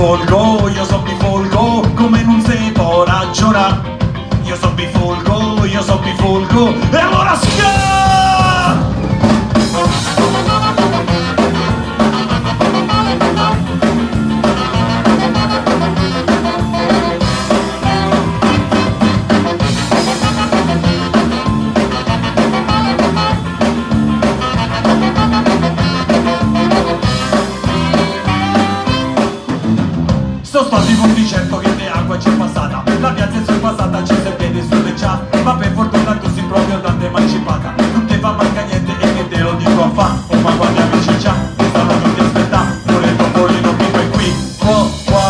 bifolco, io so bifolco, come non si può ragionare. Io so bifolco, e allora sto stati di certo che le acqua c'è passata, la piazza è sorpassata, ci si vede sulle già, ma per fortuna tu sei proprio tanto emancipata, non te fa manca niente e che te lo dico a fa, oh ma quanti amici c'ha, che stanno tutti a aspettare, non è topolino Pippo è qui, qua.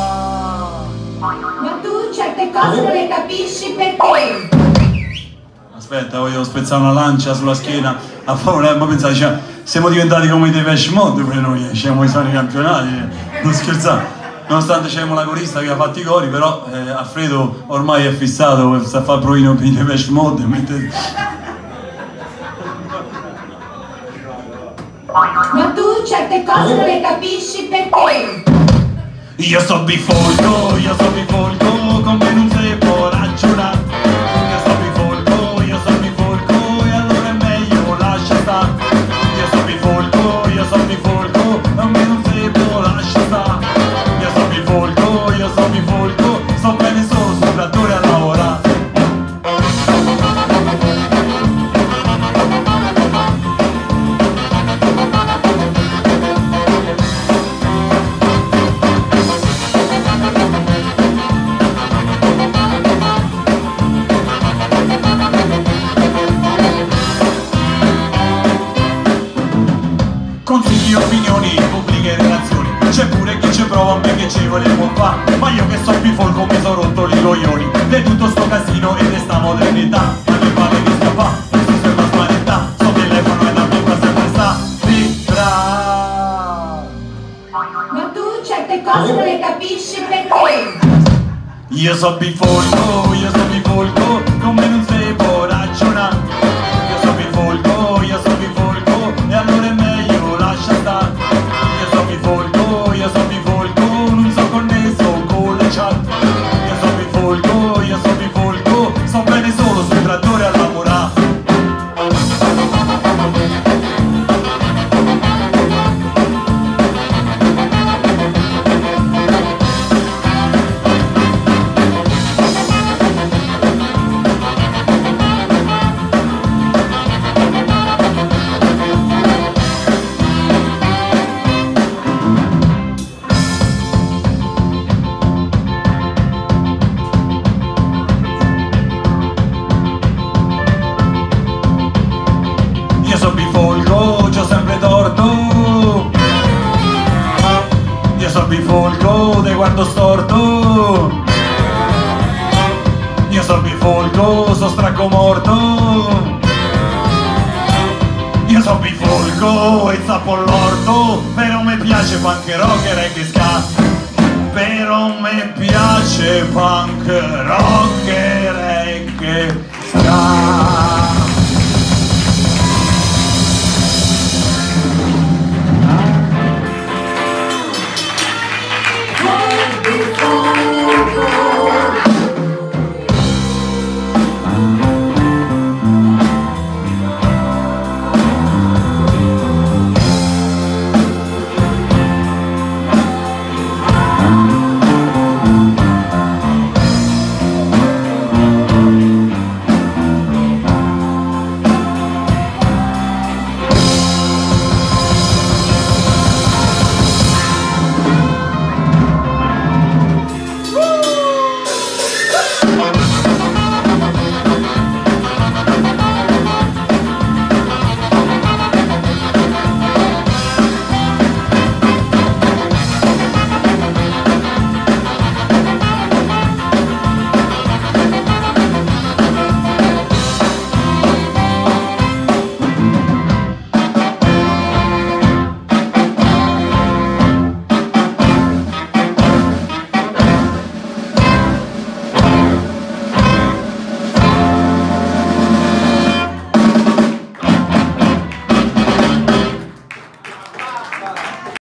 Ma tu certe cose non le capisci perché? Aspetta, voglio spezzare una lancia sulla schiena a favore, ma pensate, cioè, siamo diventati come dei Depeche Mode per noi, siamo i sani campionati, non scherzate. Nonostante c'è la corista che ha fatto i cori, però Alfredo ormai è fissato, sta a fare il provino per i Depeche Mode. Ma tu certe cose non le capisci perché? Io so bifolco, come non si può ragionare. Io so bifolco, e allora è meglio lascia stare. Io so bifolco, come non si può lascia stare. Io so bifolco, sto bene solo sul trattore a lavorare. Consigli, opinioni, pubbliche relazioni, c'è pure chi ci prova a me che ci volevo fa, ma io che so bifolco mi sono rotto i coglioni di tutto sto casino e di sta modernità, ma che vale che scappa, non si serve a smanetta, sto telefono e la pippa sempre sta vibra. Ma tu certe cose non le capisci perché? Io so bifolco, come non si può ragionare. Io so bifolco, e allora è meglio lascia stare. Io so bifolco, non so connesso con le chat. Io so bifolco, sto bene solo sul trattore a lavorare. Io so bifolco, c'ho sempre torto. Io so bifolco, te guardo storto. Io so bifolco, so stracco morto. Io so bifolco e zappo all'orto. Però mi piace punk rock e reggae ska. Però mi piace punk rock e reggae